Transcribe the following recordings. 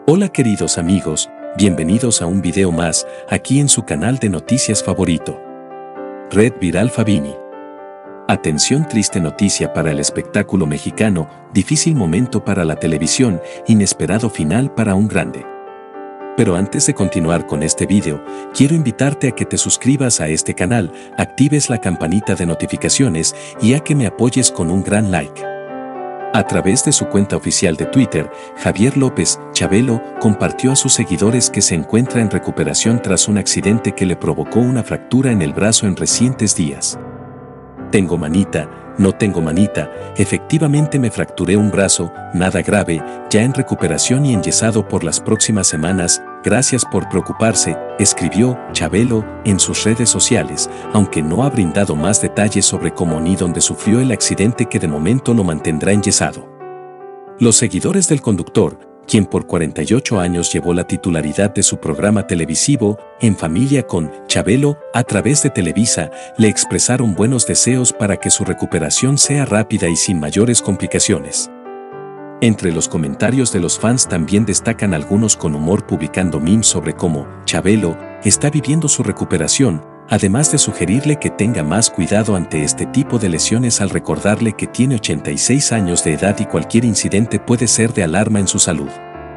Hola queridos amigos, bienvenidos a un video más, aquí en su canal de noticias favorito. Red Viral Fabini. Atención, triste noticia para el espectáculo mexicano, difícil momento para la televisión, inesperado final para un grande. Pero antes de continuar con este video, quiero invitarte a que te suscribas a este canal, actives la campanita de notificaciones y a que me apoyes con un gran like. A través de su cuenta oficial de Twitter, Javier López, Chabelo, compartió a sus seguidores que se encuentra en recuperación tras un accidente que le provocó una fractura en el brazo en recientes días. Tengo manita, no tengo manita, efectivamente me fracturé un brazo, nada grave, ya en recuperación y enyesado por las próximas semanas, gracias por preocuparse, escribió Chabelo en sus redes sociales, aunque no ha brindado más detalles sobre cómo ni dónde sufrió el accidente que de momento lo mantendrá enyesado. Los seguidores del conductor, quien por 48 años llevó la titularidad de su programa televisivo En Familia con Chabelo a través de Televisa, le expresaron buenos deseos para que su recuperación sea rápida y sin mayores complicaciones. Entre los comentarios de los fans también destacan algunos con humor publicando memes sobre cómo Chabelo está viviendo su recuperación, además de sugerirle que tenga más cuidado ante este tipo de lesiones al recordarle que tiene 86 años de edad y cualquier incidente puede ser de alarma en su salud.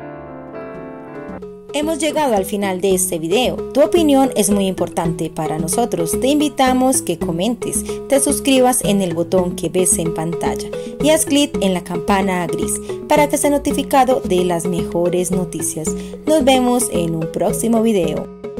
Hemos llegado al final de este video. Tu opinión es muy importante para nosotros. Te invitamos que comentes, te suscribas en el botón que ves en pantalla y haz clic en la campana gris para que estés notificado de las mejores noticias. Nos vemos en un próximo video.